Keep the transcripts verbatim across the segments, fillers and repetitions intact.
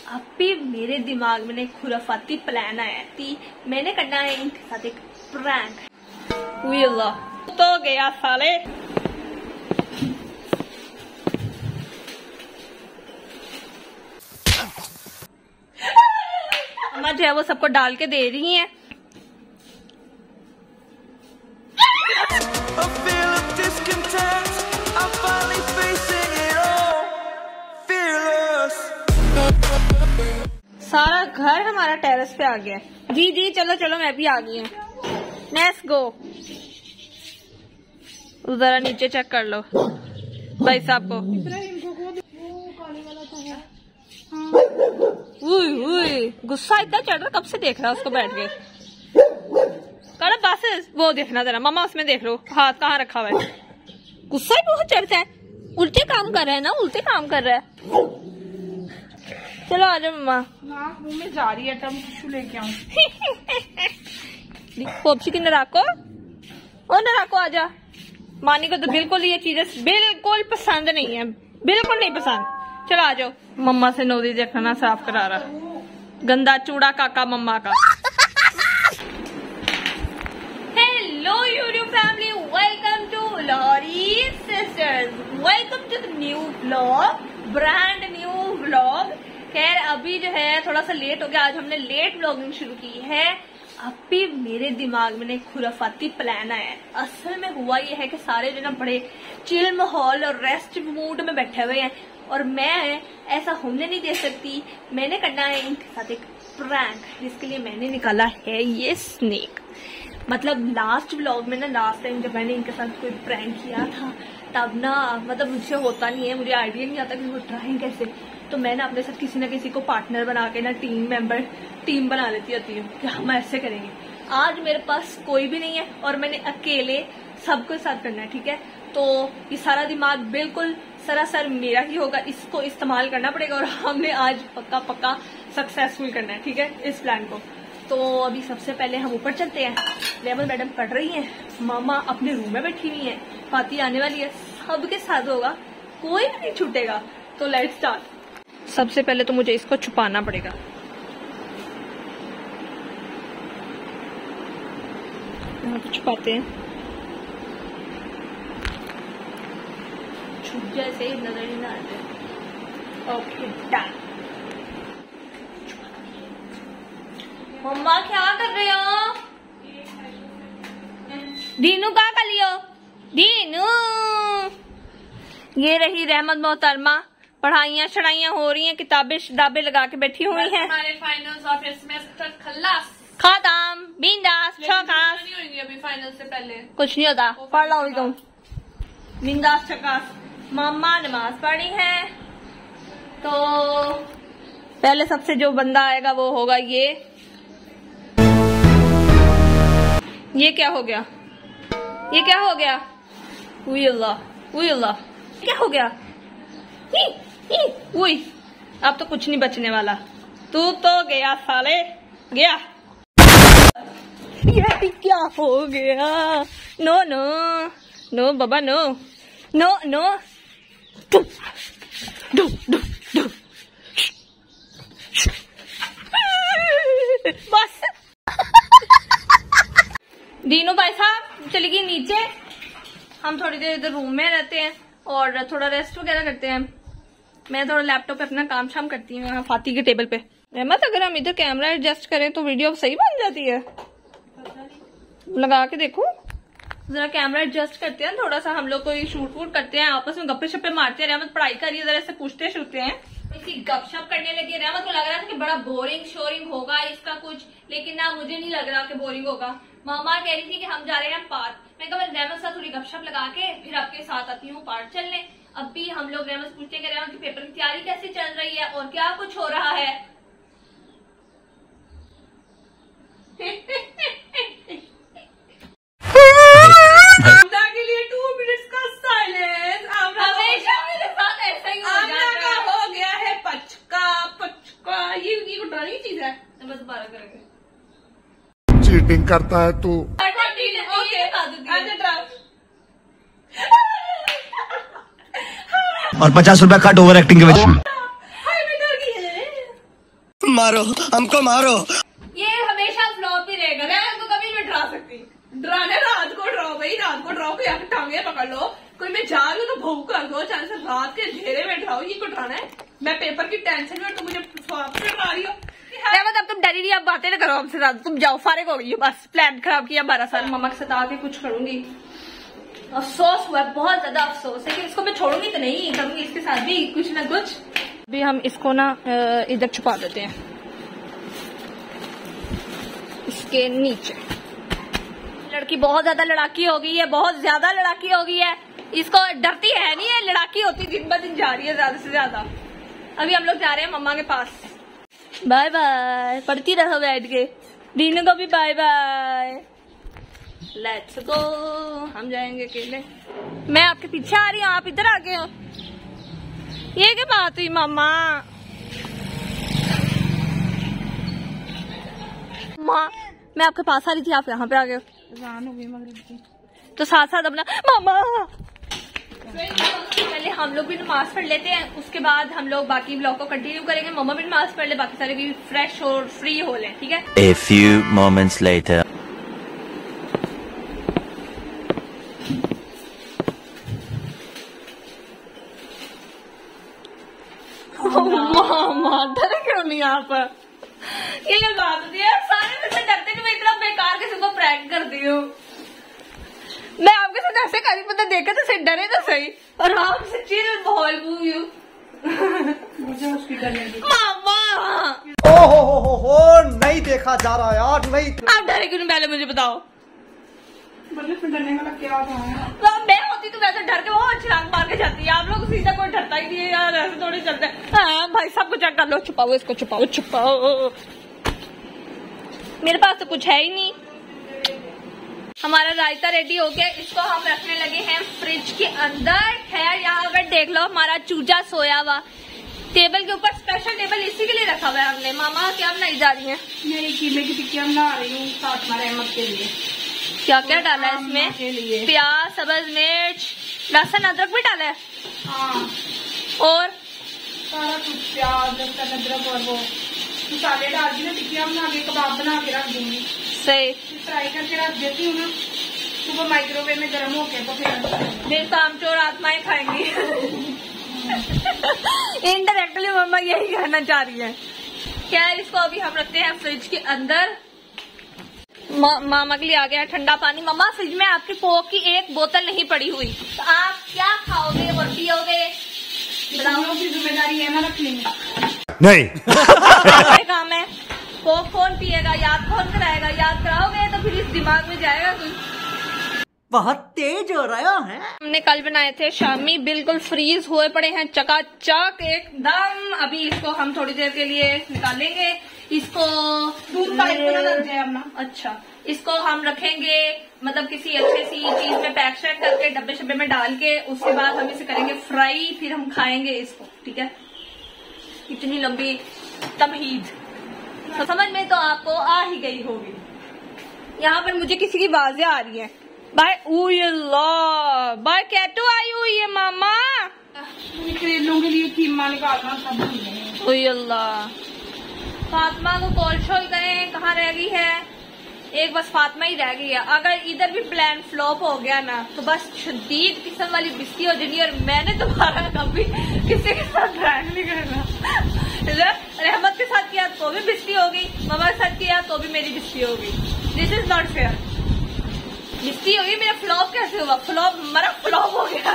अब भी मेरे दिमाग में एक खुराफाती प्लान आया थी, मैंने करना है इनके साथ एक प्रैंक। तो गया साले। अम्मा जो है वो सबको डाल के दे रही हैं। सारा घर हमारा टेरेस पे आ गया। जी जी चलो चलो मैं भी आ गई हूँ। Let's go. जरा नीचे चेक कर लो भाई साहब को। उई उई गुस्सा इतना चढ़ रहा, कब से देख रहा है उसको बैठ के। कर बस वो देखना जरा मामा, उसमें देख लो हाथ कहाँ रखा हुआ है। गुस्सा ही बहुत चढ़ता है, उल्टे काम कर रहा है ना, उल्टे काम कर रहा है। चलो आ जाओ मम्मा। मुंह में जा रही है, टम टिश्यू लेके आऊं। पोपची की नराको ओ नराको आजा। मानी को तो बिल्कुल ये चीजें बिल्कुल पसंद नहीं है, बिल्कुल नहीं पसंद। चलो आ जाओ। मम्मा से नोदी देखना साफ करा रहा, गंदा चूड़ा काका मम्मा का। Hello YouTube family, welcome to Lori sisters, welcome to the new vlog, brand new vlog. खैर अभी जो है थोड़ा सा लेट हो गया, आज हमने लेट व्लॉगिंग शुरू की है। अब भी मेरे दिमाग में एक खुराफाती प्लान आया है। असल में हुआ ये है कि सारे जो ना बड़े चिल माहौल और रेस्ट मूड में बैठे हुए हैं और मैं ऐसा होने नहीं दे सकती। मैंने करना है इनके साथ एक प्रैंक, जिसके लिए मैंने निकाला है ये स्नेक। मतलब लास्ट व्लॉग में ना, लास्ट टाइम जब मैंने इनके साथ कोई प्रैंक किया था तब ना मतलब मुझसे होता नहीं है, मुझे आइडिया नहीं आता कि वो ट्राई कैसे। तो मैं ना अपने साथ किसी ना किसी को पार्टनर बना के ना टीम मेंबर टीम बना लेती होती हूँ कि हम ऐसे करेंगे। आज मेरे पास कोई भी नहीं है और मैंने अकेले सबके साथ करना है, ठीक है। तो ये सारा दिमाग बिल्कुल सरासर मेरा ही होगा, इसको इस्तेमाल करना पड़ेगा और हमने आज पक्का पक्का सक्सेसफुल करना है, ठीक है, इस प्लान को। तो अभी सबसे पहले हम ऊपर चलते हैं। रेमल मैडम पढ़ रही हैं, मामा अपने रूम में बैठी हुई हैं, फाती आने वाली है, सबके साथ होगा, कोई भी नहीं छूटेगा। तो लेट्स स्टार्ट। सबसे पहले तो मुझे इसको छुपाना पड़ेगा। यहाँ पे छुपाते हैं, छुप जैसे ही नजर ही ना आ जाए। Okay done. मम्मा क्या कर रहे हो? दीनू कहाँ कर लियो? दीनू ये रही रहमत मोहतरमा, पढ़ाइयाँ शढ़ाइयाँ हो रही हैं, किताबें शिताबें लगा के बैठी हुई हैं। हमारे फाइनल्स और फिर सेमेस्टर खल्लास खत्म, बिंदास छकास। नहीं होंगी अभी फाइनल से पहले, कुछ नहीं होता, पढ़ लो अभी तुम बिंदास छकास। मम्मा नमाज पढ़ी है, तो पहले सबसे जो बंदा आएगा वो होगा ये। ये क्या हो गया? ये क्या हो गया? उई अल्लाह उई अल्लाह, क्या हो गया? ही, ही, उई, अब तो कुछ नहीं बचने वाला। तू तो गया साले, गया। ये क्या हो गया? नो नो नो बाबा, no no no. Do, do, do, do. बस दीनू भाई साहब चली गई नीचे, हम थोड़ी देर इधर रूम में रहते हैं और थोड़ा रेस्ट वगैरह करते हैं। मैं थोड़ा लैपटॉप पे अपना काम शाम करती हूँ यहाँ फाती के टेबल पे। रहमत अगर हम इधर कैमरा एडजस्ट करें तो वीडियो सही बन जाती है, लगा के देखो जरा। कैमरा एडजस्ट करते हैं थोड़ा सा, हम लोग कोई शूट वूट करते हैं, आपस में गप्पे शप्पे मारते हैं। रहमत पढ़ाई करिए, जरा से पूछते छूटते हैं, इसी गपशप करने लगी। रहमत को लग रहा था कि बड़ा बोरिंग शोरिंग होगा इसका कुछ, लेकिन ना मुझे नहीं लग रहा कि बोरिंग होगा। मामा कह रही थी कि हम जा रहे हैं पार्क, मैं कहा मैं रहमत साथ थोड़ी गपशप लगा के फिर आपके साथ आती हूँ पार्क चलने। अब भी हम लोग रहमत पूछते हैं कि रहमत की पेपर की तैयारी कैसे चल रही है और क्या कुछ हो रहा है। के लिए टू मिनट्स का साइलेंस। हमेशा मेरे साथ ऐसा ही हो जाता है। हो गया है पचका पचका, ये ये को डरानी चीज है। तो बस बारह करेंगे। चीटिंग करता है तू। और पचास रुपया कट ओवर एक्टिंग के वजह से। मारो, हमको मारो। ये हमेशा फ्लॉप ही रहेगा। मैं इसको कभी नहीं डरा सकती। डराने रात को डराओ भाई, रात को डराओ, कोई आके टांगे पकड़ लो, कोई मैं जा रही हूँ तो भूख कर दो, चाहे से रात के अंधेरे में डराओ। ये को डराना है? मैं पेपर की टेंशन में, तो मुझे फ्लॉप से डरा रही हो। अब तुम डरी रही, अब बातें ना करो हमसे ज्यादा, तुम जाओ, फारिग हो गई, बस प्लान खराब किया बारह साल। मम्मा के साथ आके कुछ करूंगी, अफसोस हुआ, बहुत ज्यादा अफसोस है कि इसको मैं छोड़ूंगी तो नहीं, करूंगी इसके साथ भी कुछ ना कुछ। अभी हम इसको ना इधर छुपा देते हैं, इसके नीचे। लड़की बहुत ज्यादा लड़ाकी हो गई है, बहुत ज्यादा लड़ाकी हो गई है। इसको डरती है नहीं है, लड़ाकी होती दिन ब दिन जा रही है ज्यादा से ज्यादा। अभी हम लोग जा रहे हैं मम्मा के पास। बाय बाय, पढ़ती रहो बैठ के। दीनू को भी बाय बाय। लेट्स गो, हम जाएंगे अकेले। मैं आपके पीछे आ रही हूँ, आप इधर आ गए हो। ये क्या बात हुई मामा? माँ, मैं आपके पास आ रही थी, आप यहाँ पे आ गए हो। तो साथ साथ अपना मामा। पहले हम लोग भी नमाज पढ़ लेते हैं, उसके बाद हम लोग बाकी ब्लॉग को कंटिन्यू करेंगे। मम्मा भी नमाज पढ़ ले, बाकी सारे भी फ्रेश और फ्री हो लें, ठीक है। A few moments later. मामा डर क्यों नहीं आप? ये क्या बात होती है? सारे मुझसे डरते कि मैं इतना बेकार किसी को प्रैंक करती हूँ। मैं आपके साथ ऐसे करी, पता देखे तो सही, डरे तो सही, और आप से चिल बॉल यू। मुझे उसकी डर लगी। मामा ओ हो हो हो हो, नहीं देखा जा रहा यार, नहीं। आप डरे क्यों नहीं, पहले मुझे बताओ। मतलब डरने वाला क्या था? तो मैं होती तो वैसे डर के वो छलांग मार के जाती है। आप लोग सीधा कोई डरता ही नहीं है यार, ऐसे थोड़ी चलते हैं। हाँ भाई, सबको चेक कर लो। छुपाओ इसको, छुपाओ छुपाओ। मेरे पास तो कुछ है ही नहीं। हमारा रायता रेडी हो गया, इसको हम रखने लगे हैं फ्रिज के अंदर। खैर यहाँ पर देख लो, हमारा चूजा सोया हुआ टेबल के ऊपर। स्पेशल टेबल इसी के लिए रखा हुआ है हमने। मामा क्या बनाई जा रही है? मैं एक कीमे की टिक्कियां बना रही हूँ फातिमा रहमत के लिए। क्या क्या डाला है इसमें? प्याज, सब्ज मिर्च, लहसुन, अदरक भी डाला है। हाँ, और सारा कुछ, प्याज, लहसुन, अदरक और वो मसाले डाल के ना टिक्कियां बना के कबाब बना के रख दूंगी। सही, फ्राई करके रख देती हूँ ना, सुबह माइक्रोवेव में गर्म होके तो फिर मेरे कामचोर आत्माएं खाएंगी। इनडायरेक्टली मम्मा यही कहना चाह रही है। क्या है, इसको अभी हम रखते हैं फ्रिज के अंदर। मा, मामा के लिए आ गया ठंडा पानी। मम्मा, फ्रिज में आपकी कोक की एक बोतल नहीं पड़ी हुई, तो आप क्या खाओगे और पियोगे? बताओ की जिम्मेदारी है ना रखने में। नहीं। क्या काम है? कोक कौन पिएगा, याद कौन कराएगा? याद कराओगे तो फिर इस दिमाग में जाएगा कुछ। बहुत तेज हो रहा है। हमने कल बनाए थे शामी, बिल्कुल फ्रीज हुए पड़े हैं, चकाचक एकदम। अभी इसको हम थोड़ी देर के लिए निकालेंगे। इसको दूध का इतना लग जाए अपना। अच्छा, इसको हम रखेंगे मतलब किसी अच्छी सी चीज में पैक शैक करके, डब्बे शब्बे में डाल के। उसके बाद हम इसे करेंगे फ्राई, फिर हम खाएंगे इसको, ठीक है। इतनी लंबी तमहीद तो समझ में तो आपको आ ही गई होगी। यहाँ पर मुझे किसी की आवाजें आ रही हैं। बाय अल्लाह, बाय कैटो आई हुई है मामा। करेलों के लिए कीमा निकालना सब भूल गए। ओए अल्लाह, फातिमा को कॉल शॉल करें, कहाँ रह गई है? एक बस फातिमा ही रह गई है। अगर इधर भी प्लान फ्लॉप हो गया ना, तो बस शदीद किस्म वाली बिस्ती हो जानी। और मैंने तुम्हारा कभी किसी के साथ प्लान नहीं करना। रहमत के साथ किया तो भी बिस्ती हो गई, मामा के साथ किया तो भी मेरी बिस्ती हो गई। This is not fair. बिस्ती हो गई, मेरा फ्लॉप कैसे हुआ? फ्लॉप हमारा फ्लॉप हो गया।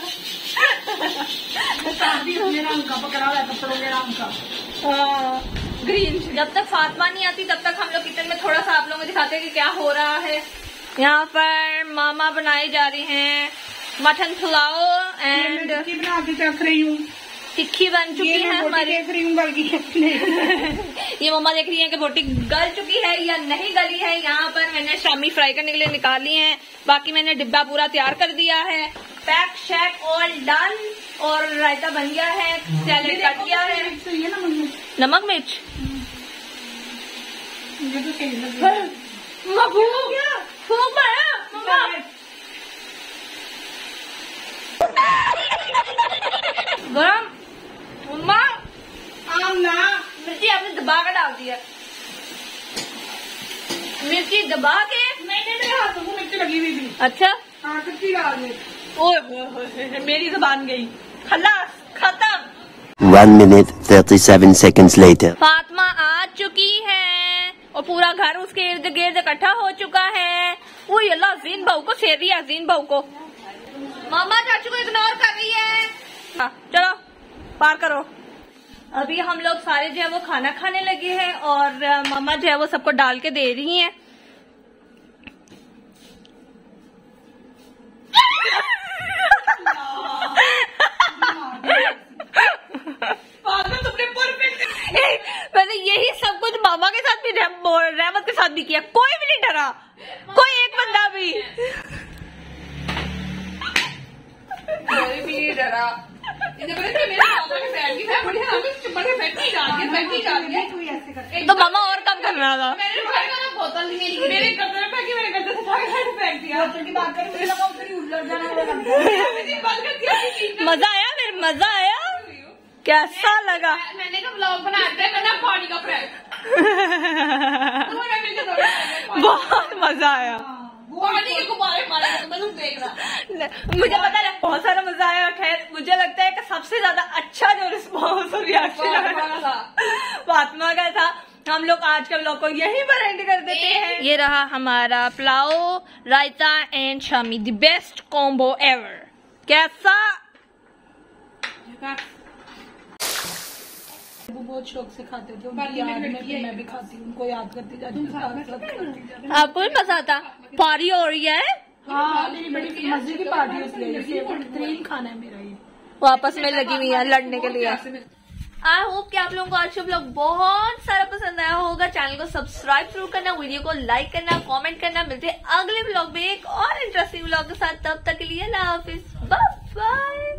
शादी अपने रंग का पकड़ा हुआ है, कपड़ों के रंग का। हाँ, ग्रीन। जब तक फातिमा नहीं आती तब तक हम लोग किचन में थोड़ा सा आप लोगों को दिखाते हैं कि क्या हो रहा है। यहाँ पर मामा बनाई जा रही हैं मटन पुलाव एंड बना के रख रही हूँ। टिक्की बन चुकी है हमारी। देख रही हूँ बल्कि ये मम्मा देख रही है कि बोटी गल चुकी है या नहीं गली है। यहाँ पर मैंने शामी फ्राई करने के लिए निकाली है। बाकी मैंने डिब्बा पूरा तैयार कर दिया है, पैक शैक ऑल डन। और रायता बन गया है, सैलेड कट गया है। नमक मिर्च गरम। मम्मा आम ना मिर्ची आपने दबा कर डालती है। मिर्ची दबा के। नहीं नहीं मेरे हाथों को मिर्ची लगी हुई थी। अच्छा हाँ कच्ची डाल दी। ओए ओए, ओए, मेरी जुबान गई। खलास खत्म। One minute, thirty-seven seconds later. Fatima आ चुकी है और पूरा घर उसके इर्द गिर्द इकट्ठा हो चुका है। वो अल्लाह जीन बहू को सेर दिया, जीन बहू को। मामा चाचू को इग्नोर कर रही है। हाँ, चलो पार करो। अभी हम लोग सारे जो है वो खाना खाने लगे हैं और मामा जो है वो सबको डाल के दे रही हैं। मैंने यही सब कुछ मामा के साथ भी रहमत के साथ भी किया, कोई भी नहीं डरा, कोई एक बंदा भी कोई भी नहीं डरा। तो मामा और कम कर रहा था। बोतल मेरे कपड़े में फेंकी, मेरे गद्दे से फेंक दिया। बोतल की बात करें, मुझे लगा उधर ही उलट जाना। मजा आया, मेरे मजा आया। कैसा लगा? मैंने कहा ब्लॉग बनाते हैं, मैंने पानी का फ्रैक। बहुत मजा आया। पानी के गुब्बारे मारे मैं तुम देख रहा। मुझे पता है बहुत सारा मजा आया। खैर मुझे लगता है कि सबसे ज्यादा अच्छा जो रिस्पॉन्स और रिएक्शन फातिमा का था। हम लोग आज के व्लॉग को यहीं पर एंड कर देते हैं। ये रहा हमारा pulao, raita and shami, the best combo ever. कैसा? वो बहुत शौक से खाते थे, उनकी याद में फिर मैं भी खाती हूँ, उनको याद करती जाती हूँ। आपको भी मजा आता? पारी हो रही है। हाँ मेरी बड़ी मजे की पार्टी है, फेवरेट खाना है मेरा ये। वो आपस में लगी हुई है लड़ने के लिए। आई होप कि आप लोगों को आज का व्लॉग बहुत सारा पसंद आया होगा। चैनल को सब्सक्राइब जरूर करना, वीडियो को लाइक करना, कमेंट करना। मिलते हैं अगले व्लॉग में एक और इंटरेस्टिंग व्लॉग के साथ। तब तक के लिए अल्लाह हाफिज, बाय बाय।